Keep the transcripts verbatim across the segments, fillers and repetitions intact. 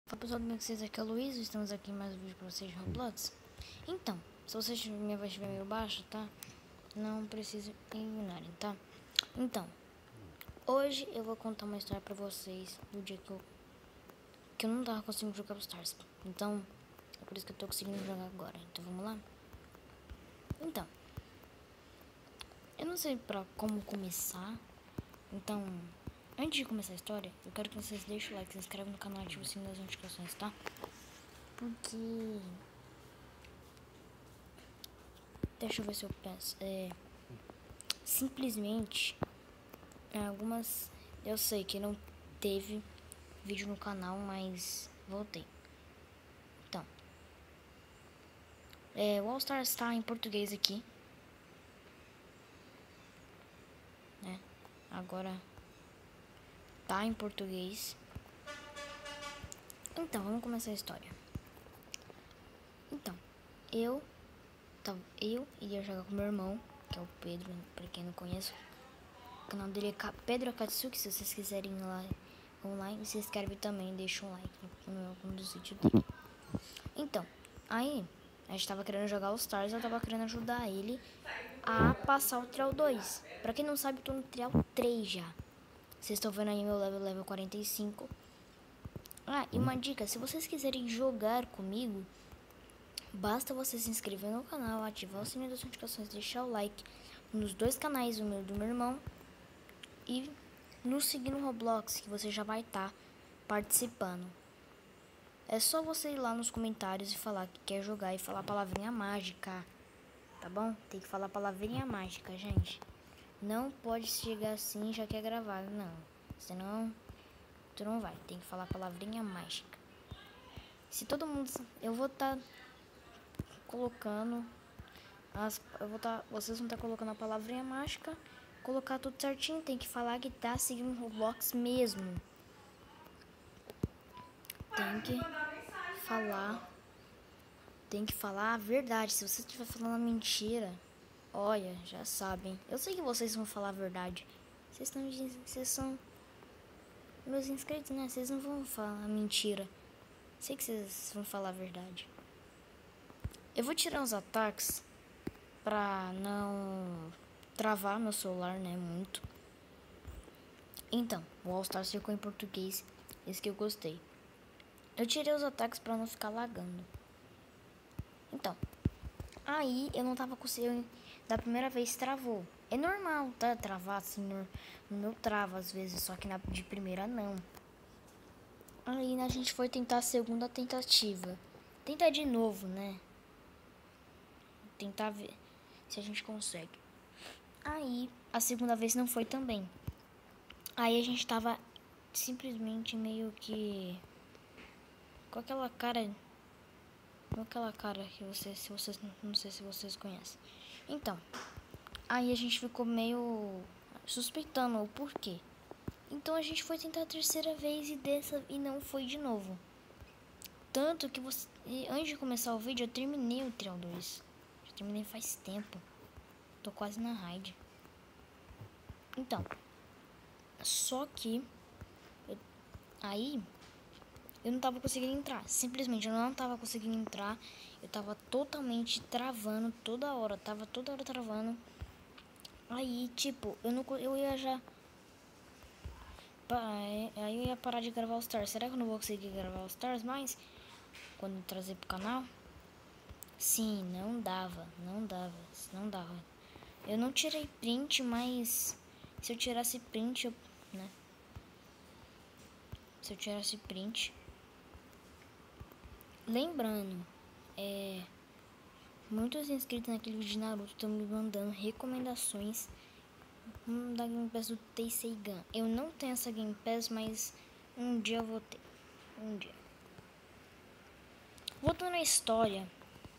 Fala pessoal, como é que vocês? Aqui é o Luiz, estamos aqui em mais um vídeo pra vocês de Roblox. Então, se vocês minha voz estiver meio baixa, tá? Não precisa ignorarem, tá? Então, hoje eu vou contar uma história pra vocês do dia que eu que eu não tava conseguindo jogar Stars. Então, é por isso que eu tô conseguindo jogar agora. Então, vamos lá? Então, eu não sei pra como começar. Então, antes de começar a história, eu quero que vocês deixem o like, se inscrevam no canal e ativem o sininho das notificações, tá? Porque... Deixa eu ver se eu penso. É, simplesmente, algumas... Eu sei que não teve vídeo no canal, mas voltei. Então, é, o All Stars está em português aqui, né? Agora tá em português. Então, vamos começar a história. Então, eu... Então, eu ia jogar com meu irmão, que é o Pedro, pra quem não conhece. O canal dele é Pedro Akatsuki. Se vocês quiserem ir lá online, se inscreve também, deixa um like no, no, no sítio dele. Então, aí a gente tava querendo jogar os Stars, eu tava querendo ajudar ele a passar o Trial dois. Pra quem não sabe, eu tô no Trial três já. Vocês estão vendo aí meu level, level quarenta e cinco. Ah, e uma dica, se vocês quiserem jogar comigo, basta você se inscrever no canal, ativar o sininho das notificações, deixar o like nos dois canais, o meu e do meu irmão, e nos seguir no Roblox, que você já vai estar tá participando. É só você ir lá nos comentários e falar que quer jogar e falar a palavrinha mágica, tá bom? Tem que falar a palavrinha mágica, gente. Não pode chegar assim e já quer gravar, não. Senão, tu não vai. Tem que falar a palavrinha mágica. Se todo mundo... Eu vou estar tá colocando... As, eu vou tá, vocês vão estar tá colocando a palavrinha mágica, colocar tudo certinho. Tem que falar que tá seguindo o Roblox mesmo. Tem que falar... Tem que falar a verdade. Se você estiver falando mentira, olha, já sabem. Eu sei que vocês vão falar a verdade. Vocês, estão, vocês são meus inscritos, né? Vocês não vão falar mentira. Sei que vocês vão falar a verdade. Eu vou tirar os ataques pra não travar meu celular, né? Muito. Então, o All Stars ficou em português. Esse que eu gostei. Eu tirei os ataques pra não ficar lagando. Então, aí eu não tava conseguindo. Da primeira vez travou. É normal, tá? Travar assim, no, no meu trava às vezes, só que na de primeira não. Aí a gente foi tentar a segunda tentativa. Tentar de novo, né? Tentar ver se a gente consegue. Aí a segunda vez não foi também. Aí a gente tava simplesmente meio que com aquela cara, com aquela cara que vocês, se vocês, não sei se vocês conhecem. Então, aí a gente ficou meio suspeitando o porquê. Então a gente foi tentar a terceira vez e dessa e não foi de novo. Tanto que você, antes de começar o vídeo eu terminei o Trial dois. Já terminei faz tempo. Tô quase na raid. Então, só que eu, aí eu não tava conseguindo entrar. Simplesmente eu não tava conseguindo entrar. Eu tava totalmente travando toda hora. Tava toda hora travando. Aí, tipo, eu não eu ia já aí eu ia parar de gravar os Stars. Será que eu não vou conseguir gravar os Stars mais quando eu trazer pro canal? Sim, não dava, não dava, não dava. Eu não tirei print, mas se eu tirasse print, eu, né? Se eu tirasse print, lembrando, é, muitos inscritos naquele vídeo de Naruto estão me mandando recomendações hum, da Game Pass do Tenseigan. Eu não tenho essa Game Pass, mas um dia eu vou ter. Um dia. Voltando à história.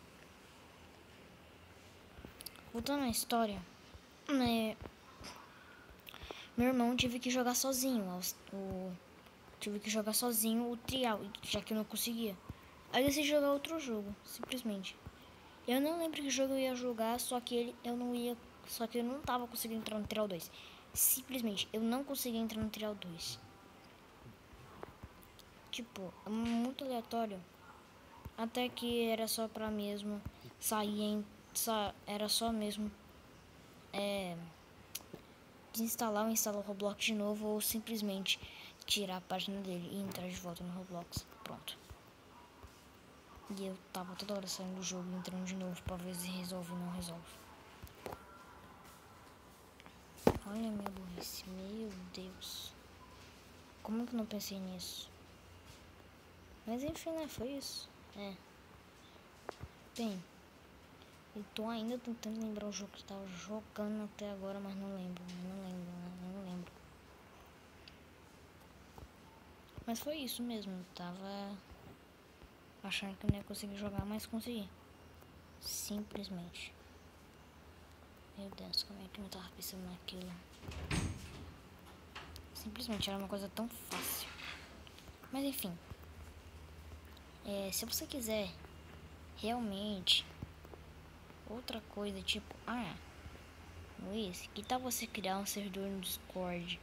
Voltando à história. Né, meu irmão tive que jogar sozinho. O, tive que jogar sozinho o trial, já que eu não conseguia. Aí eu decidi jogar outro jogo, simplesmente. Eu não lembro que jogo eu ia jogar, só que ele, eu não ia. Só que eu não tava conseguindo entrar no Trial dois. Simplesmente, eu não conseguia entrar no Trial dois. tipo, é muito aleatório. Até que era só pra mesmo sair em... Sa, era só mesmo... É... desinstalar ou instalar o Roblox de novo, ou simplesmente tirar a página dele e entrar de volta no Roblox. Pronto. E eu tava toda hora saindo do jogo e entrando de novo pra ver se resolve ou não resolve. Olha a minha burrice. Meu Deus. Como que eu não pensei nisso? Mas enfim, né? Foi isso. É. Bem, eu tô ainda tentando lembrar o jogo que eu tava jogando até agora, mas não lembro. Não lembro, né? Não lembro. Mas foi isso mesmo. Eu tava achando que eu não ia conseguir jogar, mas consegui. Simplesmente. Meu Deus, como é que eu não tava pensando naquilo? Simplesmente era uma coisa tão fácil. Mas enfim. É, se você quiser realmente outra coisa, tipo, ah, Luiz, que tal você criar um servidor no Discord?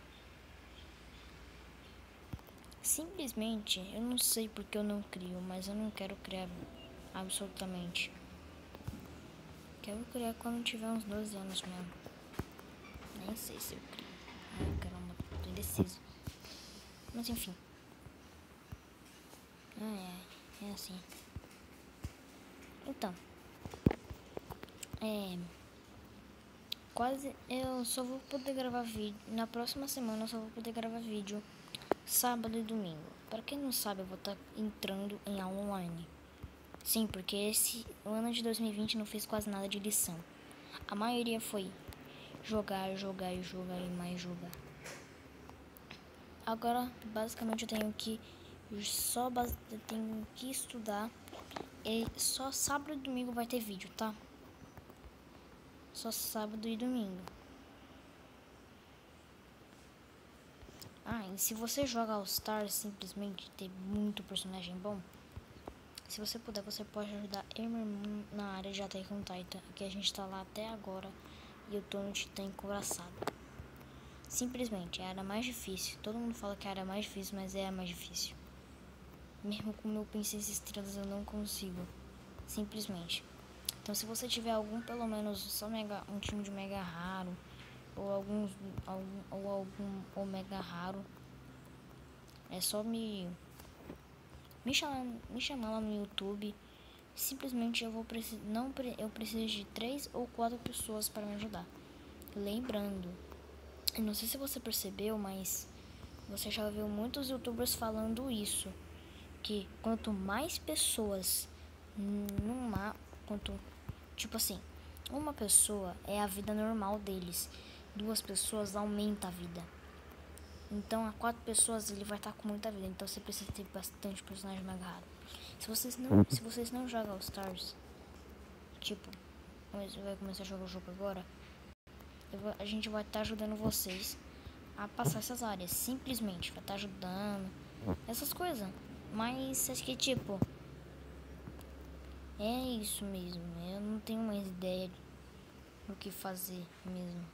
Simplesmente, eu não sei porque eu não crio, mas eu não quero criar absolutamente. Quero criar quando tiver uns doze anos mesmo. Nem sei se eu crio. Ai, caramba, tô indeciso. Mas enfim. Ai, ai, é assim. Então. É. Quase. Eu só vou poder gravar vídeo. Na próxima semana eu só vou poder gravar vídeo. Sábado e domingo. Para quem não sabe, eu vou estar entrando em aula online. Sim, porque esse o ano de dois mil e vinte não fiz quase nada de lição. A maioria foi jogar, jogar e jogar e mais jogar. Agora, basicamente, eu tenho que só eu tenho que estudar. E só sábado e domingo vai ter vídeo, tá? Só sábado e domingo. Ah, e se você joga All Stars, simplesmente tem muito personagem bom. Se você puder, você pode ajudar eu e meu irmão na área de Attack on Titan, que a gente tá lá até agora. E eu tô no Titã encouraçado. Simplesmente, é a área mais difícil. Todo mundo fala que é a área mais difícil, mas é a mais difícil. Mesmo com meu Princesa Estrelas eu não consigo. Simplesmente. Então se você tiver algum, pelo menos, só mega, um time de mega raro, ou alguns, algum, ou algum omega raro, é só me... Me chamar, me chamar lá no YouTube. Simplesmente eu vou precisar, não eu preciso de três ou quatro pessoas para me ajudar. Lembrando, eu não sei se você percebeu, mas você já viu muitos YouTubers falando isso, que quanto mais pessoas numa, quanto tipo assim, uma pessoa é a vida normal deles, duas pessoas aumenta a vida. Então, a quatro pessoas ele vai estar com muita vida. Então, você precisa ter bastante personagem mega raro. Se vocês não, se vocês não jogam All Stars, tipo, você vai começar a jogar o jogo agora, vou, a gente vai estar ajudando vocês a passar essas áreas. Simplesmente, vai estar ajudando essas coisas. Mas, acho que, tipo, é isso mesmo. Eu não tenho mais ideia do que fazer mesmo.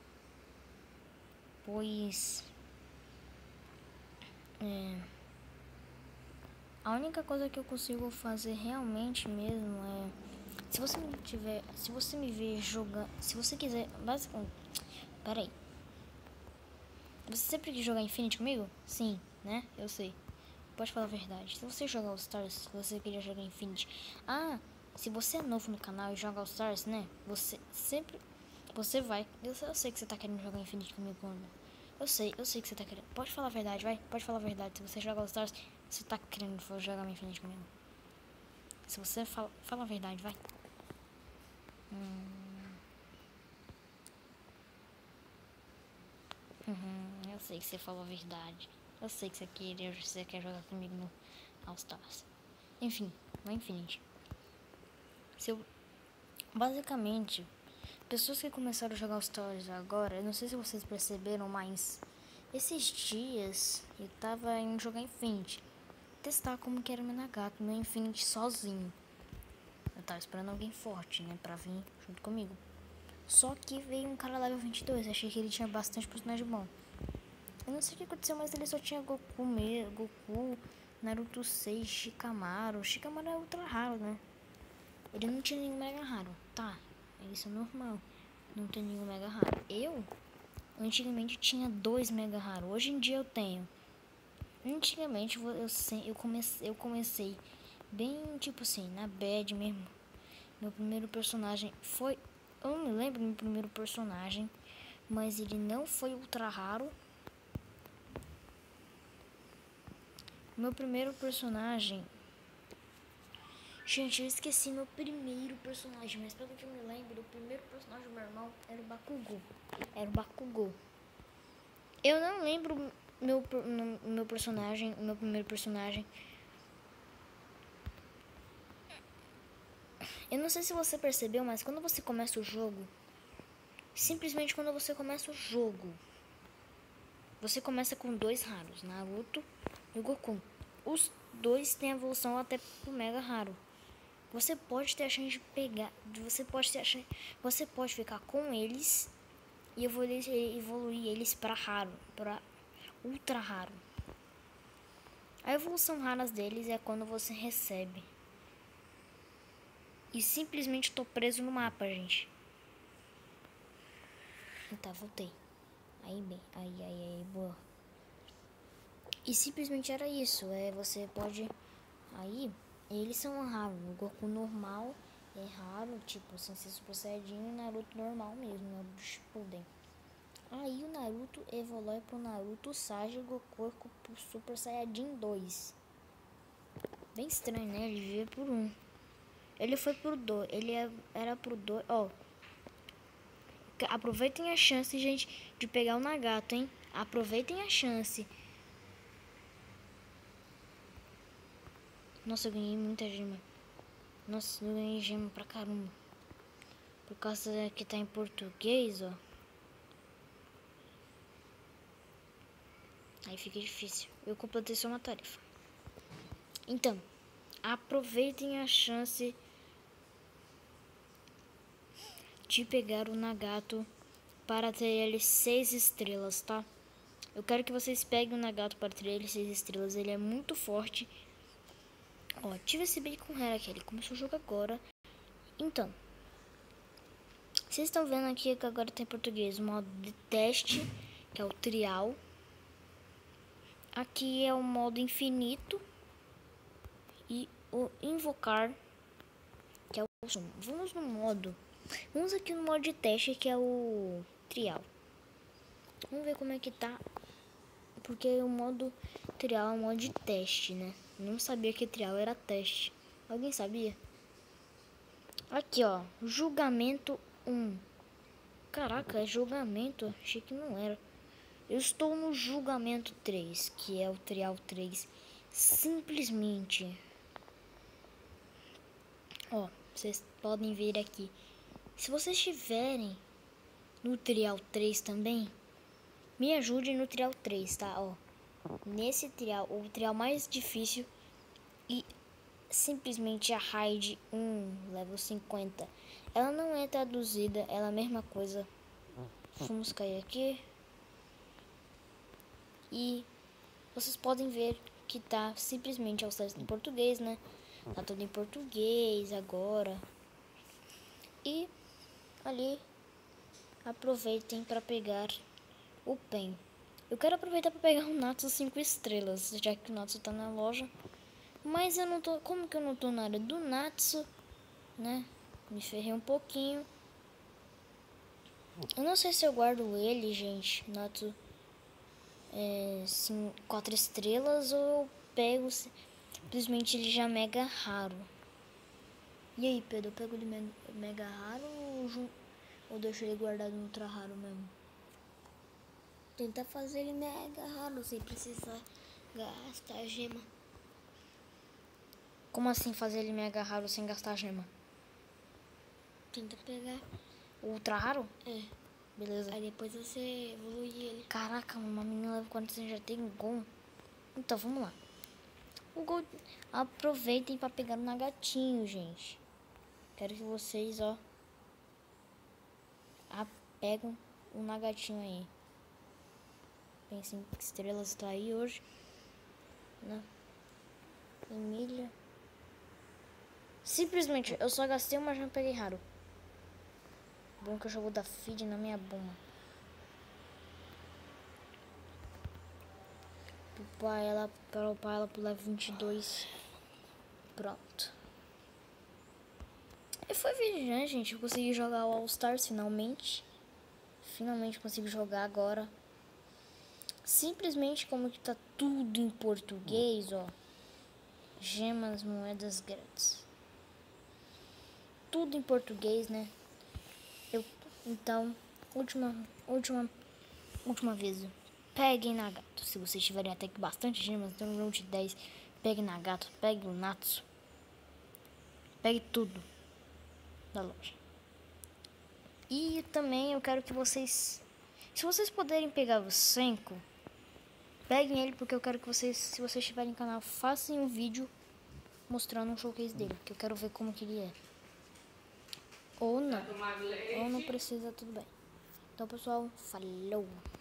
Pois... É, a única coisa que eu consigo fazer realmente mesmo é, se você me tiver, se você me ver jogando, se você quiser, basicamente, pera aí, você sempre quis jogar Infinity comigo? Sim, né? Eu sei. Pode falar a verdade. Se você jogar All Stars, se você queria jogar Infinity, ah, se você é novo no canal e joga All Stars, né? Você sempre, você vai. Eu, eu sei que você tá querendo jogar Infinity comigo quando. Eu sei, eu sei que você tá querendo. Pode falar a verdade, vai. Pode falar a verdade. Se você joga All Stars, você tá querendo jogar Infinity comigo. Se você fala, fala a verdade, vai. Hum. Uhum, eu sei que você falou a verdade. Eu sei que você quer, você quer jogar comigo no All Stars. Enfim, no Infinity. Se eu, basicamente, pessoas que começaram a jogar All Stars agora, eu não sei se vocês perceberam, mas esses dias eu tava indo jogar Infinity. Testar como que era o Menagato no Infinity sozinho. Eu tava esperando alguém forte, né, pra vir junto comigo. Só que veio um cara level vinte e dois, achei que ele tinha bastante personagem bom. Eu não sei o que aconteceu, mas ele só tinha Goku, Goku, Naruto seis, Shikamaru. Shikamaru é ultra raro, né? Ele não tinha nenhum mega raro. Tá, isso é normal. Não tem nenhum mega raro. Eu, antigamente, tinha dois mega raros. Hoje em dia eu tenho. Antigamente eu, eu, eu, comecei, eu comecei bem, tipo assim, na bad mesmo. Meu primeiro personagem foi... Eu não me lembro do meu primeiro personagem, mas ele não foi ultra raro. Meu primeiro personagem... Gente, eu esqueci meu primeiro personagem, mas pelo que eu me lembro, o primeiro personagem do meu irmão era o Bakugou. Era o Bakugou. Eu não lembro meu, meu personagem, meu primeiro personagem. Eu não sei se você percebeu, mas quando você começa o jogo, simplesmente quando você começa o jogo, você começa com dois raros, Naruto e Goku. Os dois têm evolução até pro mega raro. Você pode ter a chance de pegar, você pode ter a chance, você pode ficar com eles e evoluir, evoluir eles para raro, para ultra raro. A evolução raras deles é quando você recebe. E simplesmente tô preso no mapa, gente. Tá, voltei. Aí, bem, aí, aí, aí, boa. E simplesmente era isso. É, você pode... Aí, eles são raros. O Goku normal é raro, tipo, sem ser Super Saiyajin, e Naruto normal mesmo, Naruto Shippuden. Aí o Naruto evolui pro Naruto Sage Goku pro Super Saiyajin dois. Bem estranho, né? Ele veio por um. Ele foi pro dois. Ele era pro dois. Ó. Aproveitem a chance, gente, de pegar o Nagato, hein? Aproveitem a chance. Nossa, eu ganhei muita gema. Nossa, eu ganhei gema pra caramba. Por causa que tá em português, ó. Aí fica difícil. Eu completei só uma tarefa. Então, aproveitem a chance de pegar o Nagato para ter ele seis estrelas, tá? Eu quero que vocês peguem o Nagato para ter ele seis estrelas. Ele é muito forte. Ó, tive esse bacon rare aqui. Ele começou o jogo agora. Então, vocês estão vendo aqui que agora tem português o modo de teste, que é o trial. Aqui é o modo infinito e o invocar, que é o sumo. Vamos no modo. Vamos aqui no modo de teste, que é o trial. Vamos ver como é que tá. Porque o modo trial é um modo de teste, né? Não sabia que trial era teste. Alguém sabia? Aqui, ó. Julgamento um. Caraca, é julgamento? Achei que não era. Eu estou no julgamento três, que é o trial três. Simplesmente. Ó, vocês podem ver aqui. Se vocês estiverem no trial três também, me ajudem no trial três, tá? Ó, nesse trial, o trial mais difícil e simplesmente a raid um, level cinquenta. Ela não é traduzida, ela é a mesma coisa. Vamos cair aqui. E vocês podem ver que tá simplesmente ao certo em português, né? Tá tudo em português agora. E ali aproveitem para pegar o pen. Eu quero aproveitar para pegar o Natsu cinco estrelas, já que o Natsu tá na loja. Mas eu não tô... Como que eu não tô na área do Natsu, né? Me ferrei um pouquinho. Eu não sei se eu guardo ele, gente, Natsu é, sim, quatro estrelas, ou eu pego simplesmente ele já mega raro. E aí, Pedro, eu pego ele mega, mega raro ou, ou deixo ele guardado no ultra raro mesmo? Tenta fazer ele mega raro sem precisar gastar gema. Como assim fazer ele mega raro sem gastar gema? Tenta pegar o ultra raro? É. Beleza. Aí depois você evolui ele. Caraca, uma menina level quarenta já tem gol. Então, vamos lá. O gol... Aproveitem pra pegar o Nagatinho, gente. Quero que vocês, ó... Ah, pegam o Nagatinho aí. Pensem que estrelas tá aí hoje, né? Emília. Simplesmente, eu só gastei uma, já peguei raro. Bom que eu já vou dar feed na minha bomba. Upar ela, para upar ela pro level vinte e dois. Pronto. E foi vídeo, né, gente? Eu consegui jogar o All Stars finalmente. Finalmente consigo jogar agora. Simplesmente como que tá tudo em português, ó. Gemas, moedas grátis. Tudo em português, né? Eu, então, última, última, última vez. Peguem Nagato. Se vocês tiverem até que bastante gemas, então no round dez, peguem Nagato, pegue o Natsu. Pegue tudo da loja. E também eu quero que vocês, se vocês puderem pegar o Senko, peguem ele, porque eu quero que vocês, se vocês tiverem canal, façam um vídeo mostrando um showcase dele, que eu quero ver como que ele é. Ou não, ou não precisa, tudo bem. Então, pessoal, falou!